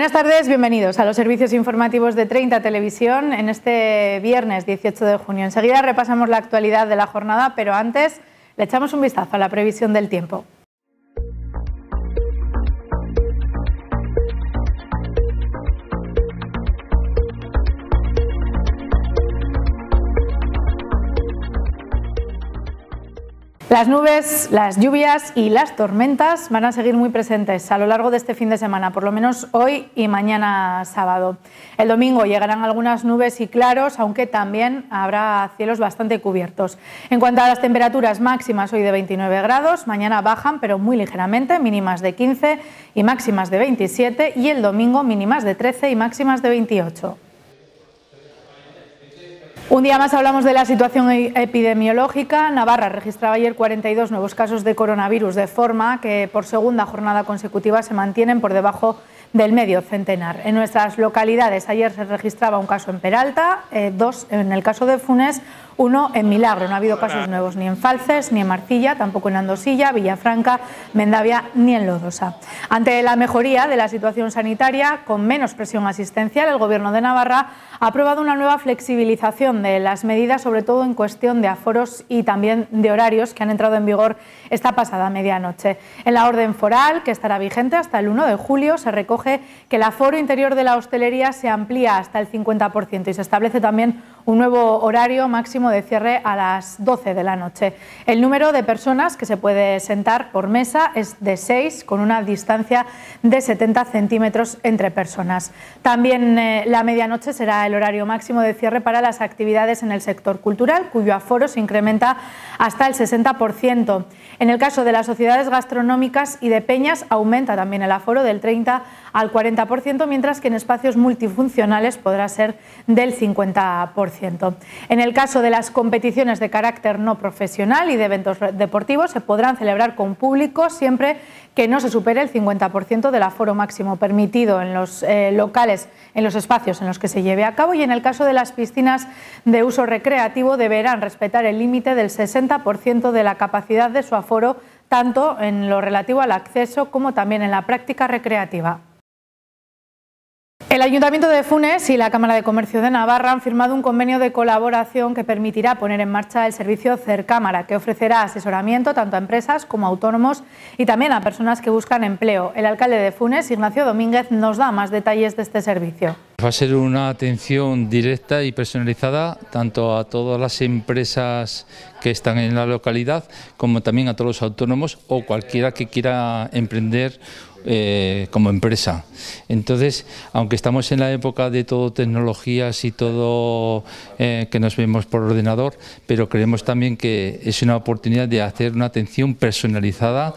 Buenas tardes, bienvenidos a los servicios informativos de 30 Televisión en este viernes 18 de junio. Enseguida repasamos la actualidad de la jornada, pero antes le echamos un vistazo a la previsión del tiempo. Las nubes, las lluvias y las tormentas van a seguir muy presentes a lo largo de este fin de semana, por lo menos hoy y mañana sábado. El domingo llegarán algunas nubes y claros, aunque también habrá cielos bastante cubiertos. En cuanto a las temperaturas máximas, hoy de 29 grados, mañana bajan pero muy ligeramente, mínimas de 15 y máximas de 27, y el domingo mínimas de 13 y máximas de 28. Un día más hablamos de la situación epidemiológica. Navarra registraba ayer 42 nuevos casos de coronavirus, de forma que por segunda jornada consecutiva se mantienen por debajo del medio centenar. En nuestras localidades ayer se registraba un caso en Peralta, 2 en el caso de Funes, 1 en Milagro. No ha habido casos nuevos ni en Falces, ni en Marcilla, tampoco en Andosilla, Villafranca, Mendavia ni en Lodosa. Ante la mejoría de la situación sanitaria, con menos presión asistencial, el Gobierno de Navarra ha aprobado una nueva flexibilización de las medidas, sobre todo en cuestión de aforos y también de horarios, que han entrado en vigor esta pasada medianoche. En la orden foral, que estará vigente hasta el 1 de julio, se recoge que el aforo interior de la hostelería se amplía hasta el 50% y se establece también un nuevo horario máximo de cierre a las 12 de la noche. El número de personas que se puede sentar por mesa es de 6, con una distancia de 70 centímetros entre personas. También la medianoche será el horario máximo de cierre para las actividades en el sector cultural, cuyo aforo se incrementa hasta el 60%. En el caso de las sociedades gastronómicas y de peñas, aumenta también el aforo del 30 al 40%, mientras que en espacios multifuncionales podrá ser del 50%. En el caso de las competiciones de carácter no profesional y de eventos deportivos, se podrán celebrar con público siempre que no se supere el 50% del aforo máximo permitido en los locales, en los espacios en los que se lleve a cabo, y en el caso de las piscinas de uso recreativo deberán respetar el límite del 60% de la capacidad de su aforo, tanto en lo relativo al acceso como también en la práctica recreativa. El Ayuntamiento de Funes y la Cámara de Comercio de Navarra han firmado un convenio de colaboración que permitirá poner en marcha el servicio Cercámara, que ofrecerá asesoramiento tanto a empresas como a autónomos y también a personas que buscan empleo. El alcalde de Funes, Ignacio Domínguez, nos da más detalles de este servicio. Va a ser una atención directa y personalizada tanto a todas las empresas que están en la localidad como también a todos los autónomos o cualquiera que quiera emprender como empresa. Entonces, aunque estamos en la época de todo tecnologías y todo que nos vemos por ordenador, pero creemos también que es una oportunidad de hacer una atención personalizada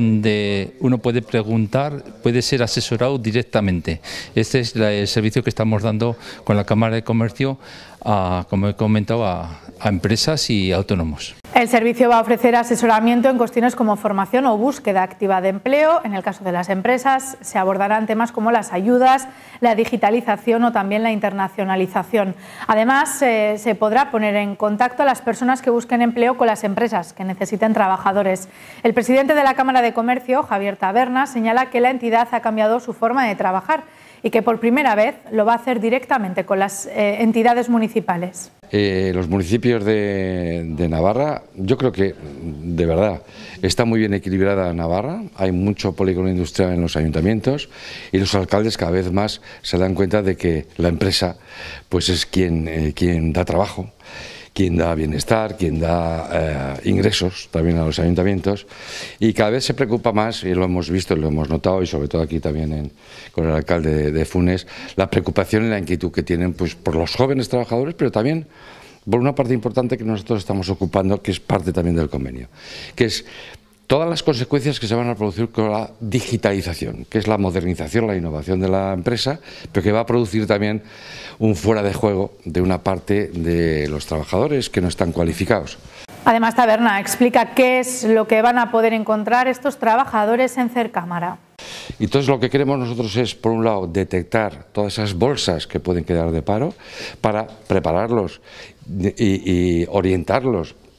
donde uno puede preguntar, puede ser asesorado directamente. Este es el servicio que estamos dando con la Cámara de Comercio, como he comentado, a empresas y autónomos. El servicio va a ofrecer asesoramiento en cuestiones como formación o búsqueda activa de empleo. En el caso de las empresas se abordarán temas como las ayudas, la digitalización o también la internacionalización. Además, se podrá poner en contacto a las personas que busquen empleo con las empresas que necesiten trabajadores. El presidente de la Cámara de Comercio, Javier Taberna, señala que la entidad ha cambiado su forma de trabajar y que por primera vez lo va a hacer directamente con las entidades municipales. Los municipios de Navarra, yo creo que de verdad está muy bien equilibrada Navarra, hay mucho polígono industrial en los ayuntamientos y los alcaldes cada vez más se dan cuenta de que la empresa pues es quien da trabajo, quien da bienestar, quien da ingresos también a los ayuntamientos, y cada vez se preocupa más, y lo hemos visto, lo hemos notado, y sobre todo aquí también con el alcalde de Funes, la preocupación y la inquietud que tienen pues por los jóvenes trabajadores, pero también por una parte importante que nosotros estamos ocupando, que es parte también del convenio, que es todas las consecuencias que se van a producir con la digitalización, que es la modernización, la innovación de la empresa, pero que va a producir también un fuera de juego de una parte de los trabajadores que no están cualificados. Además, Taberna explica qué es lo que van a poder encontrar estos trabajadores en Cercámara. Y entonces lo que queremos nosotros es, por un lado, detectar todas esas bolsas que pueden quedar de paro para prepararlos y orientarlos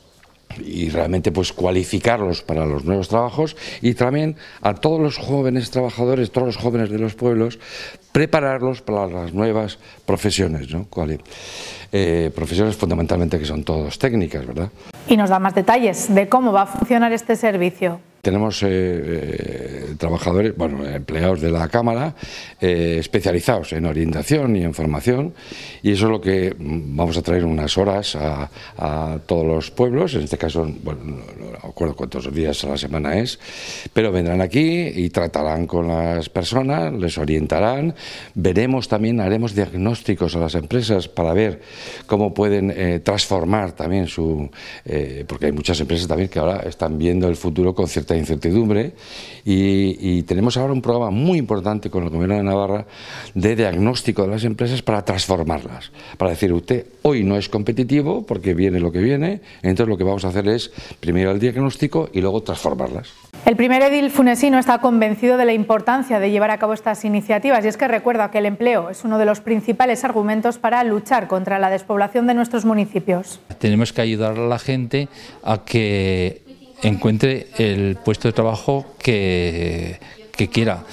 y realmente pues cualificarlos para los nuevos trabajos, y también a todos los jóvenes trabajadores, todos los jóvenes de los pueblos, prepararlos para las nuevas profesiones, ¿no? Profesiones fundamentalmente que son todas técnicas, ¿verdad? Y nos da más detalles de cómo va a funcionar este servicio. Tenemos trabajadores, empleados de la Cámara, especializados en orientación y en formación, y eso es lo que vamos a traer unas horas a todos los pueblos. En este caso, no recuerdo cuántos días a la semana es, pero vendrán aquí y tratarán con las personas, les orientarán. Veremos también, haremos diagnósticos a las empresas para ver cómo pueden transformar también porque hay muchas empresas también que ahora están viendo el futuro con cierta incertidumbre, y tenemos ahora un programa muy importante con el Gobierno de Navarra de diagnóstico de las empresas para transformarlas, para decir: usted hoy no es competitivo porque viene lo que viene, entonces lo que vamos a hacer es primero el diagnóstico y luego transformarlas. El primer edil funesino está convencido de la importancia de llevar a cabo estas iniciativas, y es que recuerda que el empleo es uno de los principales argumentos para luchar contra la despoblación de nuestros municipios. Tenemos que ayudar a la gente a que encuentre el puesto de trabajo que quiera.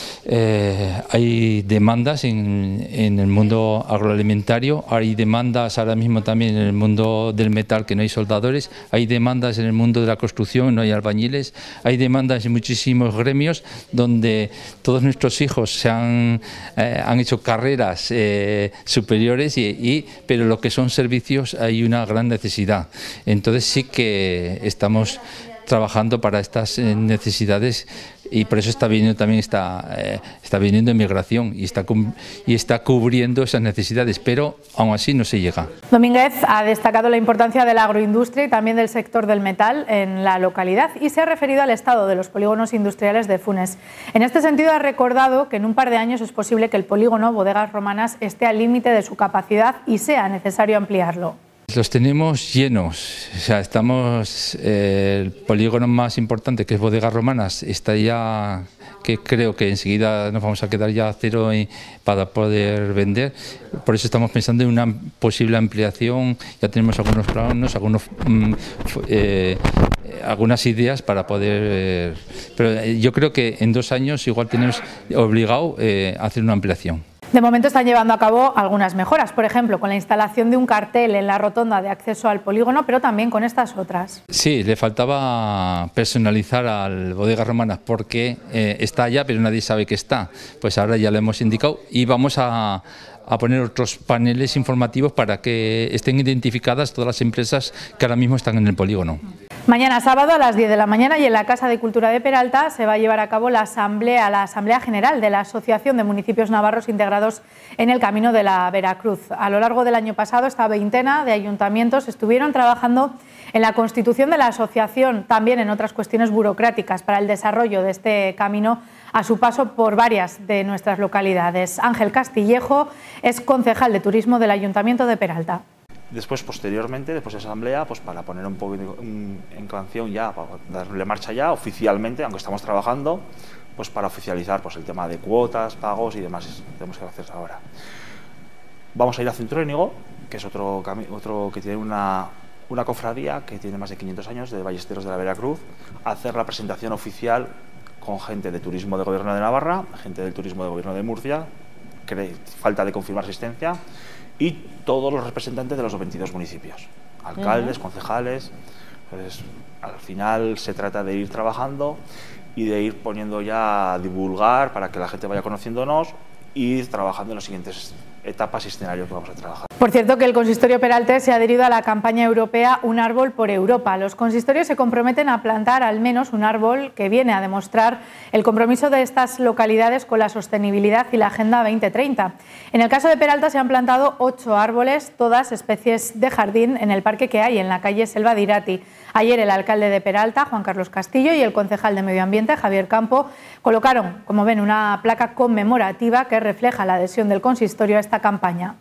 Hay demandas en el mundo agroalimentario, hay demandas ahora mismo también en el mundo del metal, que no hay soldadores, hay demandas en el mundo de la construcción, no hay albañiles, hay demandas en muchísimos gremios donde todos nuestros hijos han hecho carreras superiores, pero lo que son servicios hay una gran necesidad. Entonces sí que estamos trabajando para estas necesidades, y por eso está viniendo también está viniendo inmigración y está cubriendo esas necesidades, pero aún así no se llega. Domínguez ha destacado la importancia de la agroindustria y también del sector del metal en la localidad, y se ha referido al estado de los polígonos industriales de Funes. En este sentido ha recordado que en un par de años es posible que el polígono Bodegas Romanas esté al límite de su capacidad y sea necesario ampliarlo. Los tenemos llenos, o sea, el polígono más importante, que es Bodegas Romanas, está ya, que creo que enseguida nos vamos a quedar ya a cero para poder vender. Por eso estamos pensando en una posible ampliación. Ya tenemos algunos planos, algunas ideas para poder, pero yo creo que en 2 años igual tenemos obligado a hacer una ampliación. De momento están llevando a cabo algunas mejoras, por ejemplo, con la instalación de un cartel en la rotonda de acceso al polígono, pero también con estas otras. Sí, le faltaba personalizar al Bodegas Romanas porque está allá, pero nadie sabe que está. Pues ahora ya lo hemos indicado y vamos a poner otros paneles informativos para que estén identificadas todas las empresas que ahora mismo están en el polígono. Mañana sábado a las 10 de la mañana y en la Casa de Cultura de Peralta se va a llevar a cabo la Asamblea General de la Asociación de Municipios Navarros Integrados en el Camino de la Veracruz. A lo largo del año pasado esta veintena de ayuntamientos estuvieron trabajando en la constitución de la asociación, también en otras cuestiones burocráticas para el desarrollo de este camino a su paso por varias de nuestras localidades. Ángel Castillejo es concejal de turismo del Ayuntamiento de Peralta. Después, posteriormente, después de esa asamblea, pues para poner un poco en canción ya, para darle marcha ya oficialmente, aunque estamos trabajando, pues para oficializar pues el tema de cuotas, pagos y demás tenemos que hacer ahora. Vamos a ir a Centrónigo, que es otro que tiene una cofradía que tiene más de 500 años, de Ballesteros de la Veracruz, a hacer la presentación oficial con gente de turismo del Gobierno de Navarra, gente del turismo del Gobierno de Murcia, que falta de confirmar asistencia, y todos los representantes de los 22 municipios, alcaldes, concejales. Pues, al final se trata de ir trabajando y de ir poniendo ya a divulgar para que la gente vaya conociéndonos y ir trabajando en las siguientes etapas y escenarios que vamos a trabajar. Por cierto, que el consistorio peraltés se ha adherido a la campaña europea Un árbol por Europa. Los consistorios se comprometen a plantar al menos un árbol, que viene a demostrar el compromiso de estas localidades con la sostenibilidad y la Agenda 2030. En el caso de Peralta se han plantado 8 árboles, todas especies de jardín, en el parque que hay en la calle Selva de Irati. Ayer el alcalde de Peralta, Juan Carlos Castillo, y el concejal de Medio Ambiente, Javier Campo, colocaron, como ven, una placa conmemorativa que refleja la adhesión del consistorio a esta campaña.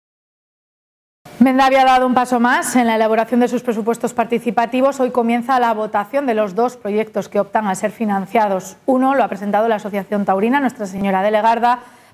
Mendavia ha dado un paso más en la elaboración de sus presupuestos participativos. Hoy comienza la votación de los 2 proyectos que optan a ser financiados. Uno lo ha presentado la Asociación Taurina Nuestra Señora de Legarda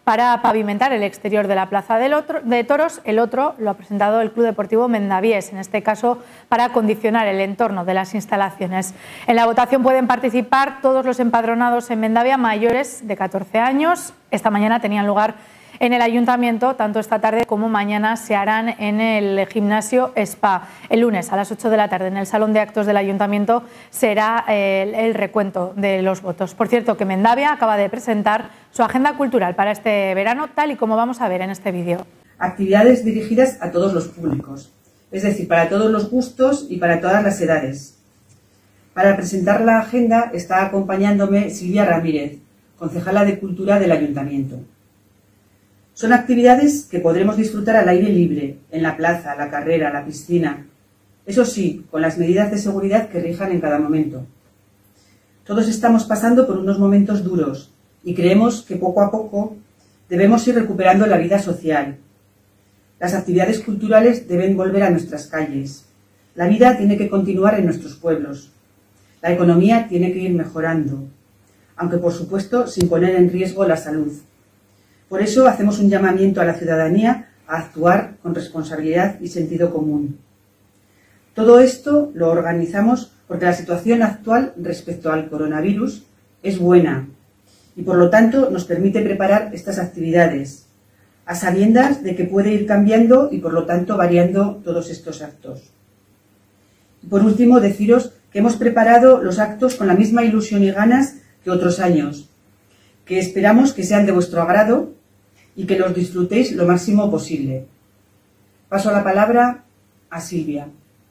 para pavimentar el exterior de la Plaza de Toros. El otro lo ha presentado el Club Deportivo Mendavies, en este caso para acondicionar el entorno de las instalaciones. En la votación pueden participar todos los empadronados en Mendavia mayores de 14 años. Esta mañana tenían lugar en el Ayuntamiento, tanto esta tarde como mañana se harán en el gimnasio Spa. El lunes a las 8 de la tarde en el Salón de Actos del Ayuntamiento será el recuento de los votos. Por cierto, que Mendavia acaba de presentar su agenda cultural para este verano, tal y como vamos a ver en este vídeo. Actividades dirigidas a todos los públicos, es decir, para todos los gustos y para todas las edades. Para presentar la agenda está acompañándome Silvia Ramírez, concejala de Cultura del Ayuntamiento. Son actividades que podremos disfrutar al aire libre, en la plaza, la carrera, la piscina. Eso sí, con las medidas de seguridad que rijan en cada momento. Todos estamos pasando por unos momentos duros y creemos que poco a poco debemos ir recuperando la vida social. Las actividades culturales deben volver a nuestras calles. La vida tiene que continuar en nuestros pueblos. La economía tiene que ir mejorando, aunque por supuesto sin poner en riesgo la salud. Por eso hacemos un llamamiento a la ciudadanía a actuar con responsabilidad y sentido común. Todo esto lo organizamos porque la situación actual respecto al coronavirus es buena y por lo tanto nos permite preparar estas actividades, a sabiendas de que puede ir cambiando y por lo tanto variando todos estos actos. Y por último, deciros que hemos preparado los actos con la misma ilusión y ganas que otros años, que esperamos que sean de vuestro agrado y que los disfrutéis lo máximo posible. Paso la palabra a Silvia.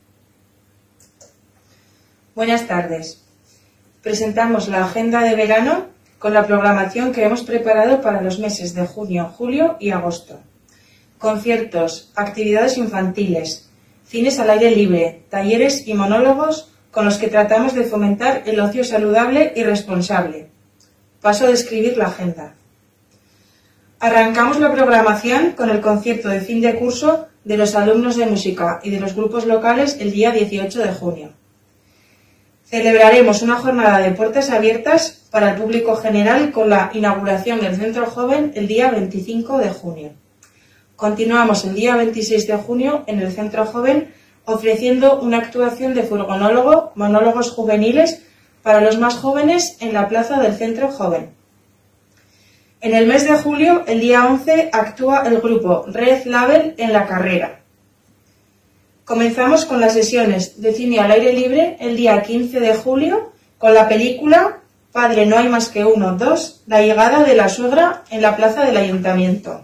Buenas tardes. Presentamos la agenda de verano con la programación que hemos preparado para los meses de junio, julio y agosto. Conciertos, actividades infantiles, cines al aire libre, talleres y monólogos con los que tratamos de fomentar el ocio saludable y responsable. Paso a describir la agenda. Arrancamos la programación con el concierto de fin de curso de los alumnos de música y de los grupos locales el día 18 de junio. Celebraremos una jornada de puertas abiertas para el público general con la inauguración del Centro Joven el día 25 de junio. Continuamos el día 26 de junio en el Centro Joven ofreciendo una actuación de furgonólogo, monólogos juveniles para los más jóvenes en la plaza del Centro Joven. En el mes de julio, el día 11, actúa el grupo Red Label en la carrera. Comenzamos con las sesiones de cine al aire libre el día 15 de julio con la película Padre no hay más que uno, 2, la llegada de la suegra en la plaza del Ayuntamiento.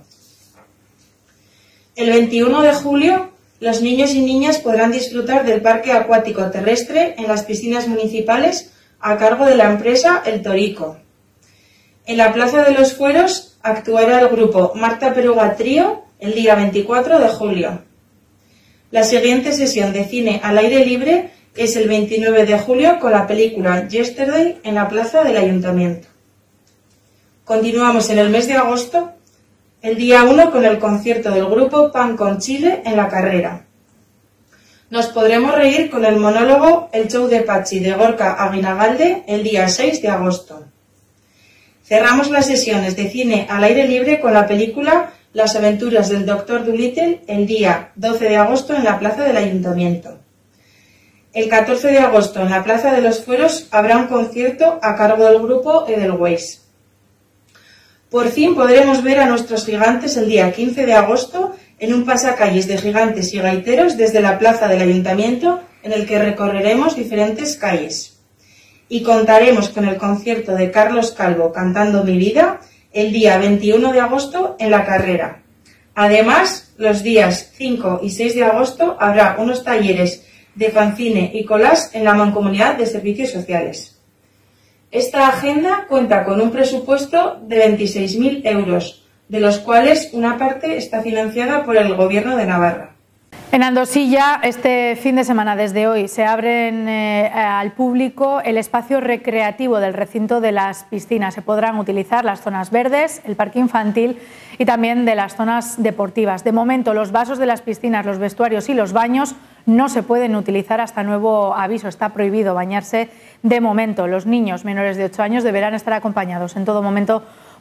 El 21 de julio, los niños y niñas podrán disfrutar del parque acuático terrestre en las piscinas municipales a cargo de la empresa El Torico. En la Plaza de los Fueros actuará el grupo Marta Peruga Trío el día 24 de julio. La siguiente sesión de cine al aire libre es el 29 de julio con la película Yesterday en la Plaza del Ayuntamiento. Continuamos en el mes de agosto, el día 1 con el concierto del grupo Pan con Chile en la carrera. Nos podremos reír con el monólogo El show de Pachi de Gorka Aguinagalde el día 6 de agosto. Cerramos las sesiones de cine al aire libre con la película Las aventuras del Dr. Dolittle el día 12 de agosto en la Plaza del Ayuntamiento. El 14 de agosto en la Plaza de los Fueros habrá un concierto a cargo del grupo Edelweiss. Por fin podremos ver a nuestros gigantes el día 15 de agosto en un pasacalles de gigantes y gaiteros desde la Plaza del Ayuntamiento en el que recorreremos diferentes calles. Y contaremos con el concierto de Carlos Calvo cantando Mi vida el día 21 de agosto en la carrera. Además, los días 5 y 6 de agosto habrá unos talleres de fanzine y collage en la Mancomunidad de Servicios Sociales. Esta agenda cuenta con un presupuesto de 26.000 euros, de los cuales una parte está financiada por el Gobierno de Navarra. En Andosilla, este fin de semana, desde hoy, se abren al público el espacio recreativo del recinto de las piscinas. Se podrán utilizar las zonas verdes, el parque infantil y también de las zonas deportivas. De momento, los vasos de las piscinas, los vestuarios y los baños no se pueden utilizar hasta nuevo aviso. Está prohibido bañarse de momento. Los niños menores de 8 años deberán estar acompañados en todo momento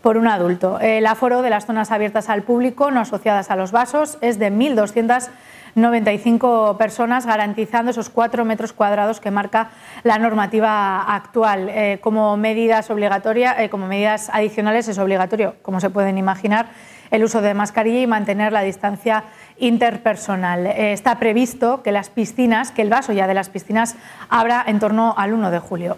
por un adulto. El aforo de las zonas abiertas al público no asociadas a los vasos es de 1.295 personas, garantizando esos 4 metros cuadrados que marca la normativa actual. Como medidas adicionales es obligatorio, como se pueden imaginar, el uso de mascarilla y mantener la distancia interpersonal. Está previsto que el vaso ya de las piscinas abra en torno al 1 de julio.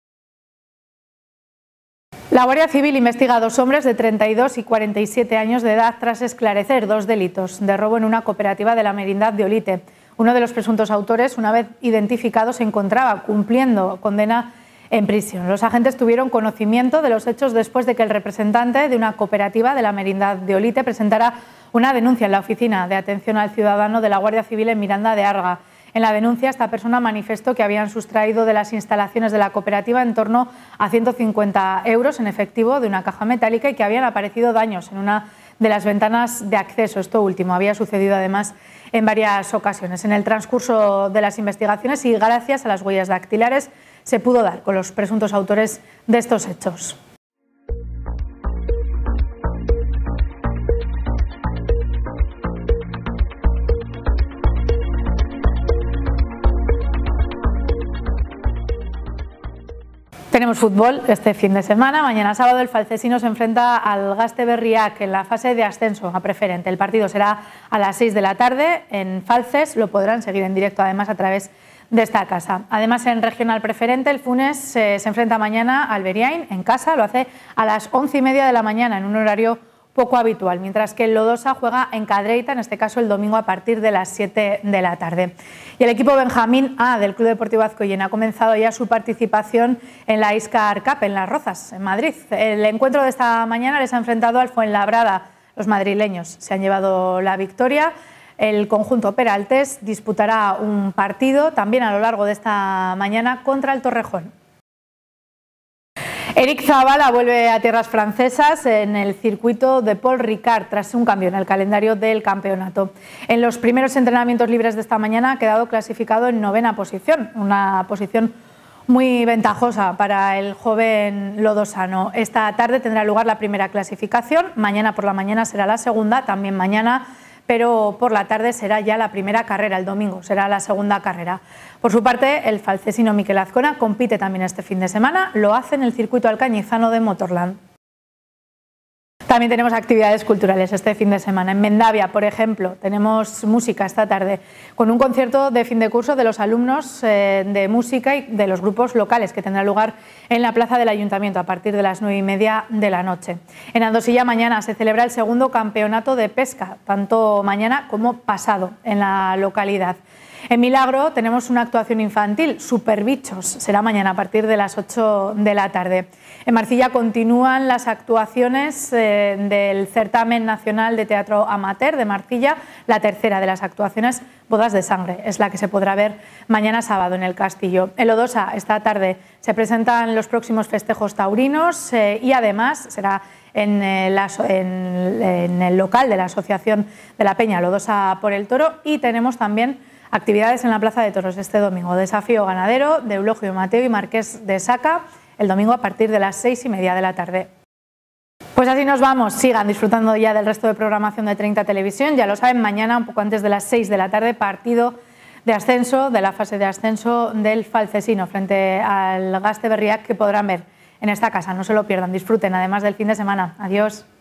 La Guardia Civil investiga a 2 hombres de 32 y 47 años de edad tras esclarecer 2 delitos de robo en una cooperativa de la Merindad de Olite. Uno de los presuntos autores, una vez identificado, se encontraba cumpliendo condena en prisión. Los agentes tuvieron conocimiento de los hechos después de que el representante de una cooperativa de la Merindad de Olite presentara una denuncia en la Oficina de Atención al Ciudadano de la Guardia Civil en Miranda de Arga. En la denuncia, esta persona manifestó que habían sustraído de las instalaciones de la cooperativa en torno a 150 euros en efectivo de una caja metálica y que habían aparecido daños en una de las ventanas de acceso. Esto último había sucedido además en varias ocasiones. En el transcurso de las investigaciones y gracias a las huellas dactilares se pudo dar con los presuntos autores de estos hechos. Tenemos fútbol este fin de semana. Mañana sábado el Falcesino se enfrenta al Gaste Berriac en la fase de ascenso a preferente. El partido será a las 6 de la tarde en Falces. Lo podrán seguir en directo además a través de esta casa. Además, en regional preferente, el Funes se enfrenta mañana al Beriain en casa. Lo hace a las 11:30 de la mañana en un horario poco habitual, mientras que el Lodosa juega en Cadreita, en este caso el domingo a partir de las 7 de la tarde. Y el equipo Benjamín A del Club Deportivo Azcoyen ha comenzado ya su participación en la Iscar Cup en Las Rozas, en Madrid. El encuentro de esta mañana les ha enfrentado al Fuenlabrada. Los madrileños se han llevado la victoria. El conjunto peraltés disputará un partido también a lo largo de esta mañana contra el Torrejón. Eric Zabala vuelve a tierras francesas en el circuito de Paul Ricard tras un cambio en el calendario del campeonato. En los primeros entrenamientos libres de esta mañana ha quedado clasificado en 9ª posición, una posición muy ventajosa para el joven lodosano. Esta tarde tendrá lugar la primera clasificación, mañana por la mañana será la segunda, también mañana, pero por la tarde será ya la primera carrera, el domingo será la segunda carrera. Por su parte, el falcesino Miquel Azcona compite también este fin de semana, lo hace en el circuito alcañizano de Motorland. También tenemos actividades culturales este fin de semana. En Mendavia, por ejemplo, tenemos música esta tarde con un concierto de fin de curso de los alumnos de música y de los grupos locales que tendrá lugar en la plaza del Ayuntamiento a partir de las 9:30 de la noche. En Andosilla mañana se celebra el segundo campeonato de pesca, tanto mañana como pasado en la localidad. En Milagro tenemos una actuación infantil, Superbichos, será mañana a partir de las 8 de la tarde. En Marcilla continúan las actuaciones del Certamen Nacional de Teatro Amateur de Marcilla, la tercera de las actuaciones, Bodas de Sangre, es la que se podrá ver mañana sábado en el Castillo. En Lodosa, esta tarde, se presentan los próximos festejos taurinos y además será en el local de la Asociación de la Peña Lodosa por el Toro, y tenemos también actividades en la Plaza de Toros este domingo. Desafío ganadero de Eulogio Mateo y Marqués de Saca el domingo a partir de las 6:30 de la tarde. Pues así nos vamos. Sigan disfrutando ya del resto de programación de 30 Televisión. Ya lo saben, mañana un poco antes de las 6 de la tarde partido de ascenso, de la fase de ascenso del Falcesino frente al Gaste Berriac, que podrán ver en esta casa. No se lo pierdan, disfruten además del fin de semana. Adiós.